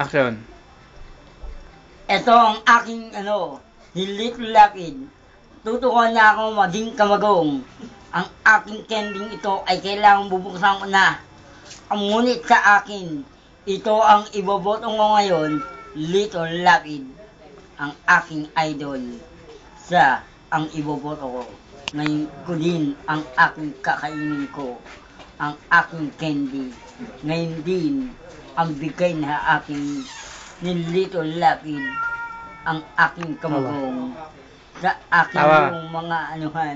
Action. Ito ang aking Little Lapid. Tutukan na ako maging kamagong. Ang aking kending ito ay kailangang bubuksan ko na. Ngunit sa akin, ito ang iboboto ko ngayon, Little Lapid. Ang aking idol. Siya ang iboboto ko. Ngayon ko din ang aking kakainin ko. Ang aking candy. Ngayon din ang bigay na aking ni Little Lapid. Ang aking kamagong. Sa aking Tawa. yung mga anuhan.